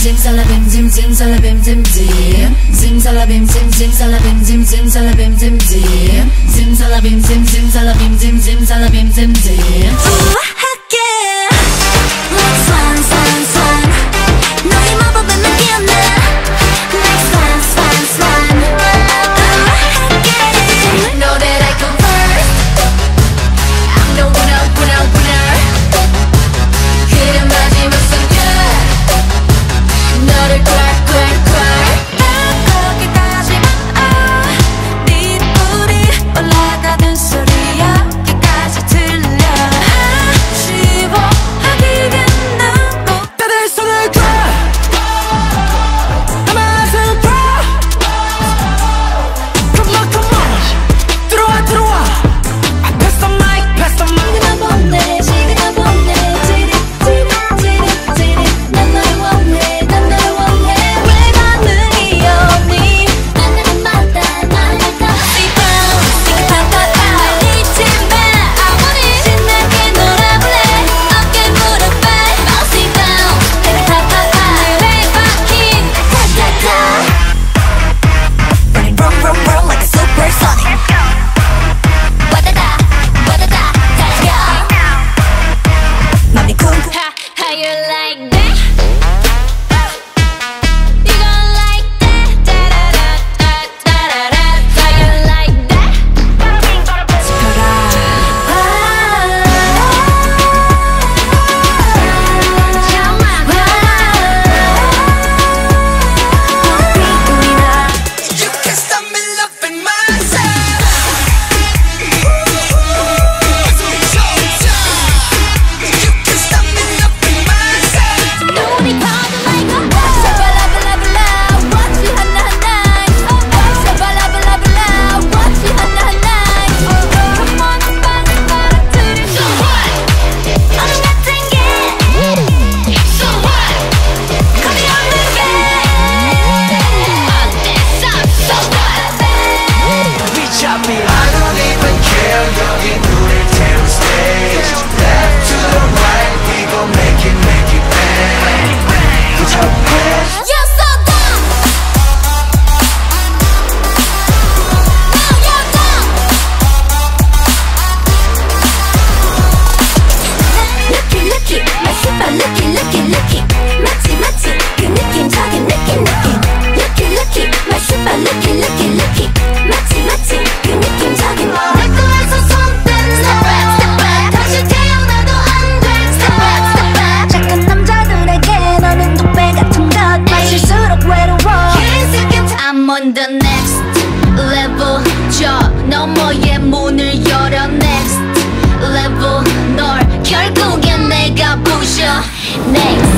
zimsalabim zim zimsalabim zim zim zimsalabim zim zimsalabim zim zimsalabim zim zim zimsalabim zim zimsalabim zim zimsalabim zim zim Swan swan swan 너의 마법에 맡겼나 Like swan swan swan Know that I come first I'm the winner winner winner 그런 마지막 순간 너를 quack quack quack 거기까지만 네 불이 올라가는 소리야 여기까지 들려 아쉬워하기엔 너무 다들 손을 줘 하마스 프로 Come on come on 들어와 들어와 Pass the mic pass the mic 시그널 보내 시그널 보내 찌릿 찌릿 찌릿 찌릿 난 너를 원해 난 너를 원해 왜 반응이 없니 난 나를 맞다 말랐다 Rebound 티키타카타 리치맨 I want it 신나게 놀아볼래 어깨 무릎 발 Bouncy bounce 티키타카타 내 바퀴 타타타 Running vroom vroom vroom like a supersonic 와다다 와다다 달려 맘이 쿵쿵 How you like that? You gon' like that? Da-da-da-da-da-da-da How you like that? 지켜라 You can't stop me loving myself You can't stop me loving myself 눈이 거듭나고 샤발라발라발라 Watch you 하나하나 샤발라발라발라 Watch you 하나하나 Come on 빵을 떨어뜨려 So what? 오늘 같은 게 So what? Call me on the bed 어땠어? So what? Reach out me I don't even care 여기 눈을 태운 stage Left to the right we gon' make it bang Put your hands You're so dumb Now you're dumb Lucky lucky my super lucky lucky lucky 마치 마치 그 느낌적인 느낌 Lucky lucky my super lucky lucky lucky 마치 마치 그 느낌적인 내 거에서 손 떼 Step back step back 다시 태어나도 안돼 Step back step back 착한 남자들에게 너는 독배 같은 것 마실수록 외로워 I'm on the next level 저 너머의 문을 열어 next level 널 결국엔 내가 부셔 next